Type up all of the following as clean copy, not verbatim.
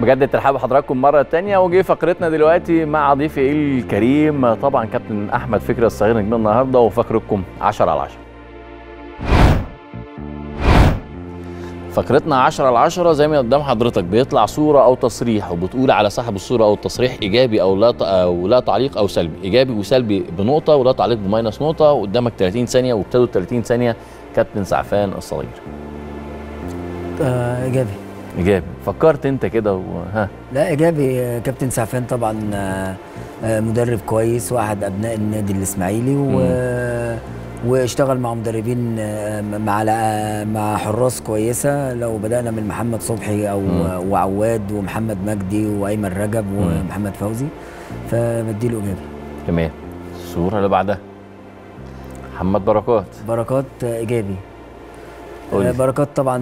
بجد ترحب حضراتكم مرة تانية، وجي فقرتنا دلوقتي مع ضيفي الكريم طبعا كابتن أحمد فكري الصغير نجم النهارده، وفقرتكم 10 على 10. فقرتنا 10 على 10 زي ما قدام حضرتك، بيطلع صورة أو تصريح وبتقول على صاحب الصورة أو التصريح إيجابي أو لا تعليق أو سلبي، إيجابي وسلبي بنقطة ولا تعليق بماينس نقطة، وقدامك 30 ثانية وابتدوا 30 ثانية. كابتن سعفان الصغير. إيجابي. إيجابي، فكرت أنت كده ها؟ لا إيجابي. كابتن سعفان طبعا مدرب كويس وأحد أبناء النادي الإسماعيلي واشتغل مع مدربين مع حراس كويسة. لو بدأنا من محمد صبحي وعواد ومحمد مجدي وأيمن رجب ومحمد فوزي، فبديله إيجابي. تمام. الصورة اللي بعدها محمد بركات. بركات إيجابي. بركات طبعا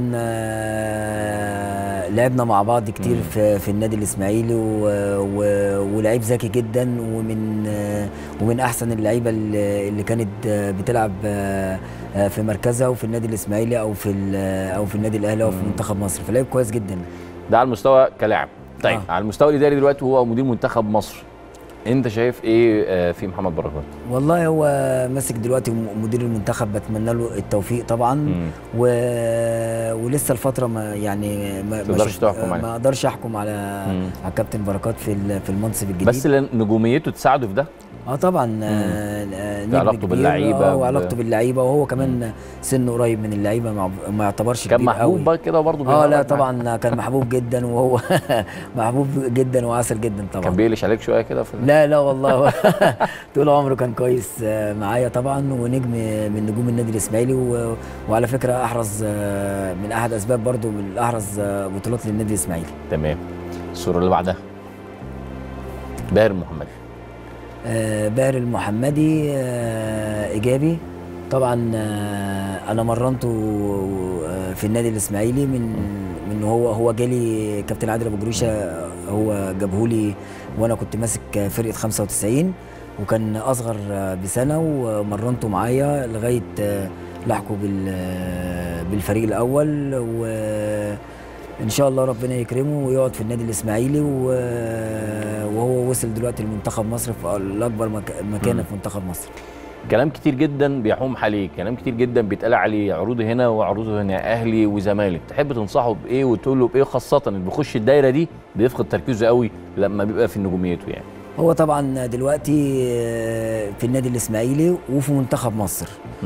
لعبنا مع بعض كتير في النادي الاسماعيلي، ولعيب ذكي جدا، ومن احسن اللعيبه اللي كانت بتلعب في مركزها وفي النادي الاسماعيلي او في النادي الاهلي او في منتخب مصر، فلعيب كويس جدا. ده على المستوى كلاعب. طيب على المستوى الاداري دلوقتي هو مدير منتخب مصر، انت شايف ايه في محمد بركات؟ والله هو ماسك دلوقتي مدير المنتخب، بتمنى له التوفيق طبعا. ولسه الفتره ما اقدرش احكم على كابتن بركات في المنصب الجديد، بس نجوميته تساعده في ده. طبعا علاقته باللعيبه وعلاقته باللعيبه، وهو كمان سنه قريب من اللعيبه، ما يعتبرش كان محبوب بقى كده برضه. لا طبعا كان محبوب جدا، وهو محبوب جدا وعسل جدا طبعا. كان بيقلش عليك شويه كده لا والله طول عمره كان كويس معايا طبعا، ونجم من نجوم النادي الاسماعيلي، وعلى فكره احرز من احد اسباب برضه من احرز بطولات للنادي الاسماعيلي. تمام. الصوره اللي بعدها باهر المحمدي. باهر المحمدي ايجابي طبعا. انا مرنته في النادي الاسماعيلي من هو جالي كابتن عادل ابو جريشه، هو جابهولي وانا كنت ماسك فرقه 95، وكان اصغر بسنه، ومرنته معايا لغايه لحقه بالفريق الاول، وان شاء الله ربنا يكرمه ويقعد في النادي الاسماعيلي، وهو وصل دلوقتي لمنتخب مصر في الاكبر مكانه في منتخب مصر. كلام كتير جدا بيحوم حواليك، كلام كتير جدا بيتقال عليه، عروضه هنا وعروضه هنا، اهلي وزمالك، تحب تنصحه بايه وتقول له بايه؟ خاصه اللي بيخش الدايره دي بيفقد تركيزه قوي لما بيبقى في نجوميته يعني. هو طبعا دلوقتي في النادي الاسماعيلي وفي منتخب مصر.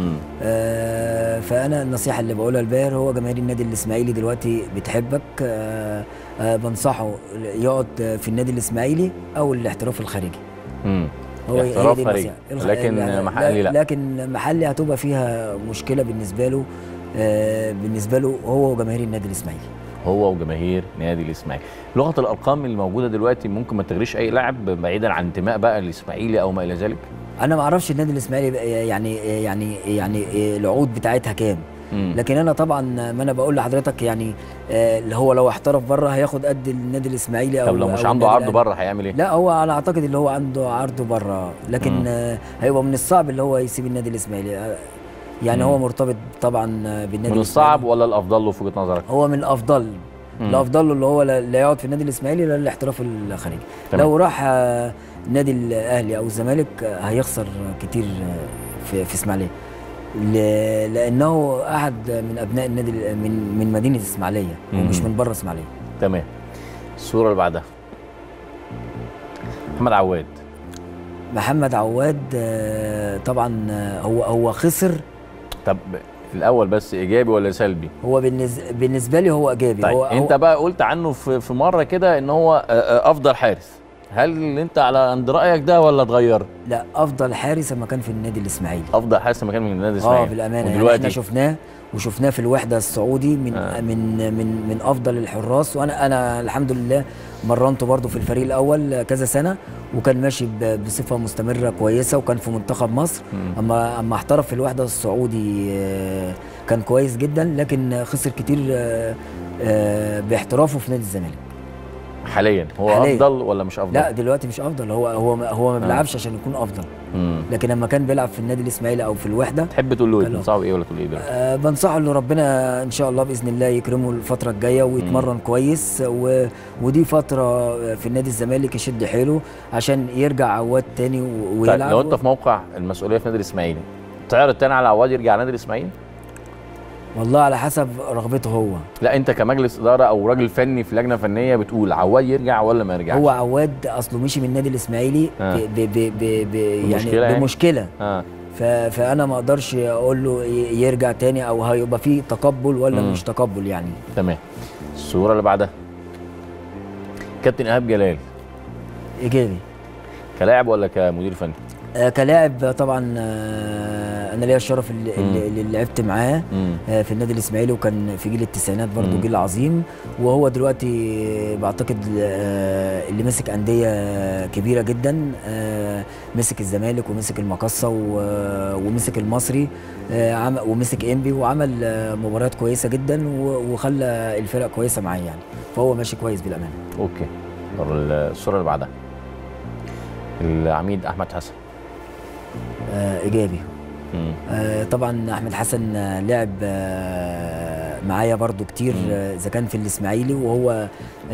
فانا النصيحه اللي بقولها لباهر، هو جماهير النادي الاسماعيلي دلوقتي بتحبك، بنصحه يقعد في النادي الاسماعيلي او الاحتراف الخارجي. هو احتراف خارجي، لكن محلي لا. لكن محلي هتبقى فيها مشكله بالنسبه له هو وجماهير النادي الاسماعيلي. هو وجماهير نادي الاسماعيلي. لغه الارقام اللي موجوده دلوقتي ممكن ما تغريش اي لاعب بعيدا عن انتماء بقى الاسماعيلي او ما الى ذلك. انا ما اعرفش النادي الاسماعيلي يعني العقود بتاعتها كام، لكن انا طبعا ما انا بقول لحضرتك يعني اللي هو لو احترف بره هياخد قد النادي الاسماعيلي. طب لو مش عنده عرض بره هيعمل ايه؟ لا هو انا اعتقد اللي هو عنده عرض بره، لكن هيبقى من الصعب اللي هو يسيب النادي الاسماعيلي يعني. هو مرتبط طبعا بالنادي من الصعب ولا الافضل له في وجهه نظرك؟ هو من الافضل. الافضل له اللي هو لا يقعد في النادي الاسماعيلي لا الاحتراف الخارجي. لو راح النادي الاهلي او الزمالك هيخسر كتير في اسماعيليه، لانه احد من ابناء النادي من مدينه اسماعيليه ومش من بره اسماعيليه. تمام. الصوره اللي بعدها محمد عواد. محمد عواد طبعا هو خسر. طب في الاول بس ايجابي ولا سلبي؟ هو بالنسبه لي هو ايجابي. طيب انت بقى قلت عنه في مره كده ان هو افضل حارس، هل انت عند رايك ده ولا اتغير؟ لا افضل حارس لما كان في النادي الاسماعيلي. افضل حارس لما كان في النادي الاسماعيلي. بالامانه يعني احنا شفناه في الوحده السعودي من افضل الحراس، وانا الحمد لله مرنته برضه في الفريق الاول كذا سنه، وكان ماشي بصفه مستمره كويسه، وكان في منتخب مصر. اما احترف في الوحده السعودي كان كويس جدا، لكن خسر كتير باحترافه في نادي الزمالك. حاليا هو حالياً. افضل ولا مش افضل؟ لا دلوقتي مش افضل، هو ما بيلعبش عشان يكون افضل. لكن لما كان بيلعب في النادي الاسماعيلي او في الوحده. تحب تقول له ايه؟ تنصحه ايه ولا تقول ايه دلوقتي؟ بنصحه انه ربنا ان شاء الله باذن الله يكرمه الفتره الجايه ويتمرن كويس، ودي فتره في النادي الزمالك يشد حيله عشان يرجع عواد تاني ويلعب. طيب لو انت في موقع المسؤوليه في النادي الاسماعيلي تعرض تاني على عواد يرجع النادي الاسماعيلي؟ والله على حسب رغبته هو. لا انت كمجلس اداره او راجل فني في لجنه فنيه بتقول عواد يرجع ولا ما يرجعش؟ هو عواد اصله مشي من النادي الاسماعيلي يعني بمشكله. فانا ما اقدرش اقول له يرجع تاني او هيبقى فيه تقبل ولا مش تقبل يعني. تمام. الصوره اللي بعدها كابتن ايهاب جلال. ايجابي. كلاعب ولا كمدير فني؟ كلاعب طبعا. انا ليا الشرف اللي لعبت معاه في النادي الاسماعيلي، وكان في جيل التسعينات برضو جيل عظيم، وهو دلوقتي بعتقد اللي مسك انديه كبيره جدا، مسك الزمالك ومسك المقصه ومسك المصري، ومسك انبي، وعمل مباريات كويسه جدا وخلى الفرق كويسه معاه يعني، فهو ماشي كويس بالامانه. اوكي. الصوره اللي بعدها العميد احمد حسن. ايجابي. طبعا احمد حسن لعب معايا برضو كتير، اذا كان في الاسماعيلي، وهو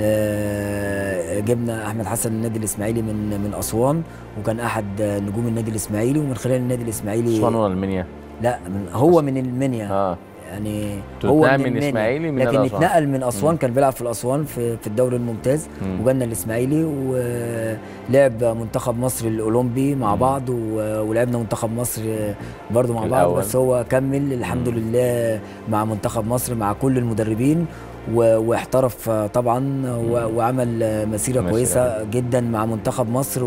جبنا احمد حسن النادي الاسماعيلي من اسوان، وكان احد نجوم النادي الاسماعيلي، ومن خلال النادي الاسماعيلي. اسوان ولا المنيا؟ لا هو من المنيا. يعني هو من الاسماعيلي لكن اتنقل من اسوان، كان بيلعب في الاسوان في الدوري الممتاز، وجالنا الاسماعيلي ولعب منتخب مصر الاولمبي مع بعض، ولعبنا منتخب مصر برضو مع بعض، بس هو كمل الحمد لله مع منتخب مصر مع كل المدربين، واحترف طبعا، وعمل مسيره كويسه جدا مع منتخب مصر،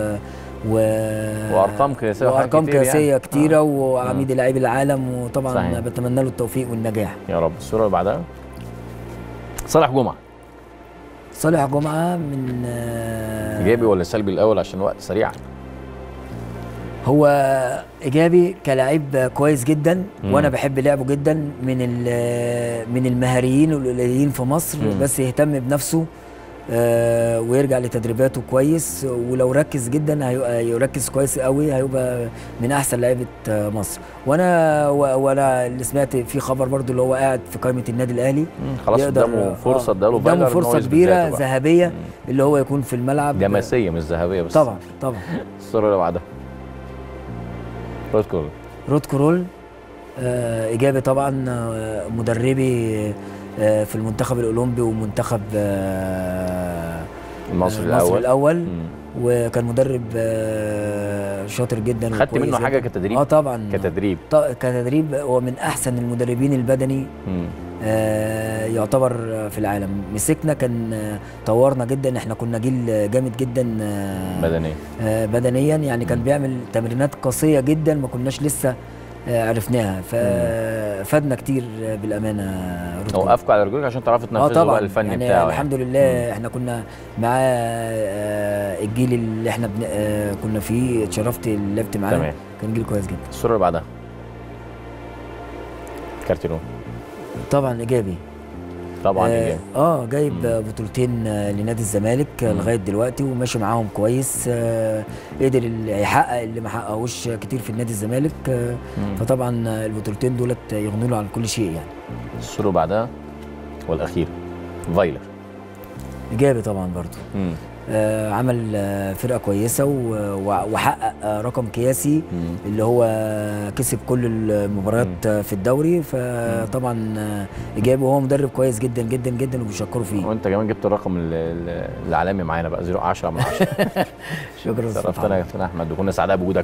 وارقام قياسيه وارقام قياسيه يعني. كتيره وعميد لاعبي العالم، وطبعا صحيح. بتمنى له التوفيق والنجاح يا رب. الصوره اللي بعدها صالح جمعه. صالح جمعه من ايجابي ولا سلبي الاول عشان وقت سريع؟ هو ايجابي كلاعب كويس جدا، وانا بحب لعبه جدا، من المهاريين والقليلين في مصر، بس يهتم بنفسه ويرجع لتدريباته كويس، ولو ركز جدا يركز كويس قوي، هيبقى من احسن لعيبه مصر. وانا اللي سمعت في خبر برضو اللي هو قاعد في قائمه النادي الاهلي، خلاص قدامه فرصه، قدامه فرصه كبيره ذهبيه اللي هو يكون في الملعب. دماسيه مش ذهبيه بس. طبعا. الصوره اللي بعدها رود كرول. ايجابي طبعا، مدربي في المنتخب الاولمبي ومنتخب مصر الاول وكان مدرب شاطر جدا. خدت منه حاجه كتدريب؟ طبعا كتدريب هو من احسن المدربين البدني يعتبر في العالم. مسكنا كان طورنا جدا، احنا كنا جيل جامد جدا بدنيا يعني، كان بيعمل تمرينات قاسيه جدا ما كناش لسه عرفناها، ففادنا كتير بالامانه. وقفكوا على رجلك عشان تعرفوا تنفذوا بقى الفن يعني بتاعه. الحمد لله احنا كنا مع الجيل اللي احنا كنا فيه، اتشرفت اللي لعبت معاه، كان جيل كويس جدا. الصوره اللي بعدها كارتيرون. طبعا ايجابي. طبعا ايجابي. جايب بطولتين لنادي الزمالك لغايه دلوقتي، وماشي معاهم كويس، قدر يحقق اللي ما حققوش كتير في النادي الزمالك، فطبعا البطولتين دولت يغنوا له عن كل شيء يعني. الصوره بعدها والاخير فايلر. ايجابي طبعا برضو. عمل فرقه كويسه وحقق رقم قياسي اللي هو كسب كل المباريات في الدوري، فطبعا ايجابي، وهو مدرب كويس جدا جدا جدا وبيشكروا فيه. وانت كمان جبت الرقم العالمي معانا بقى 10/10. شكرا. شرفتنا يا كابتن احمد، وكنا سعداء بوجودك.